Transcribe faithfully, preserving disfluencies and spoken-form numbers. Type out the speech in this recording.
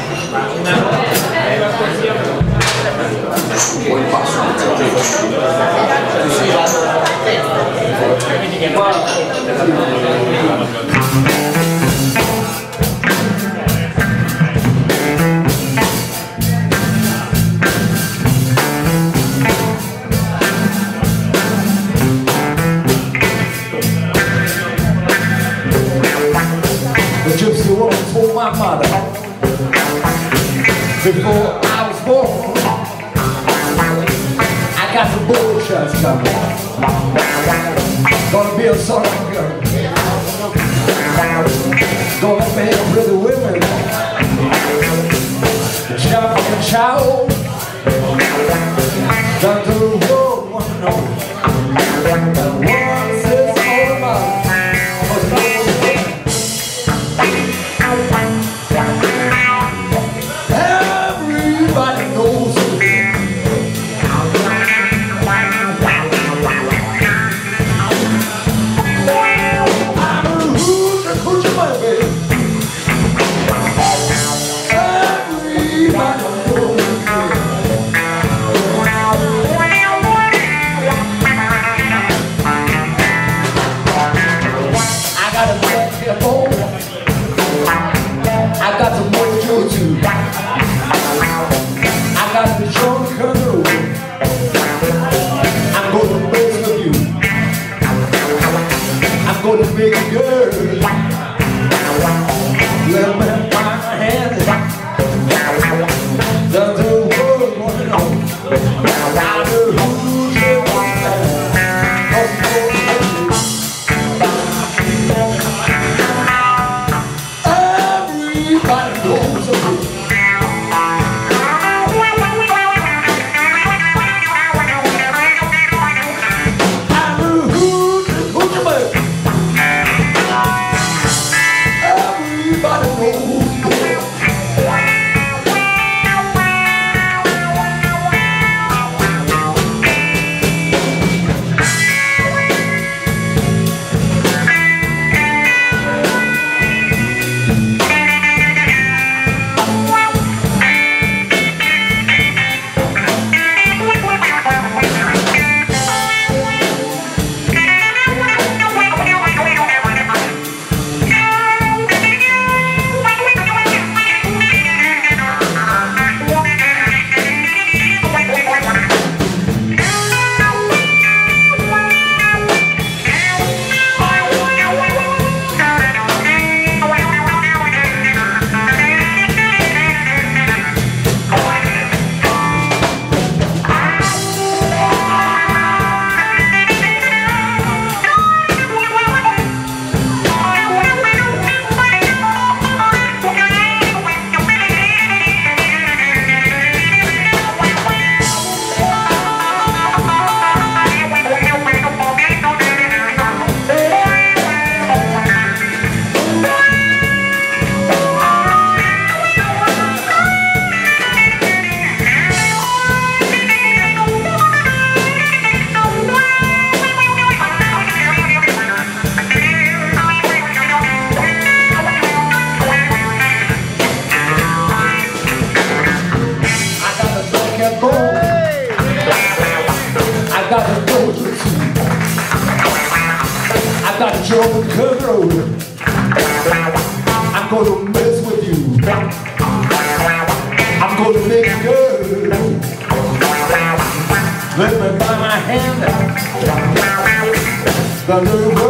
Poi passo the gypsy woman told my mother before I was born, I got the bull shots coming. Gonna be a son of a girl. Gonna be a pretty women. Shout and shout. Down to the world wanna know what's this all about. Everybody knows it. I'm a hoochie coochie baby. Everybody knows it. I got a black hair boy. I got the mojo too. I got the strong control. I'm gonna mess with you. I'm gonna make a girl. Let me have my hand. Does the world wanna know? I know who's the one man. Everybody knows it. I got the mojo too. I got the Joe control. I'm gonna mess with you. I'm gonna make it good. Let me buy my hand. The little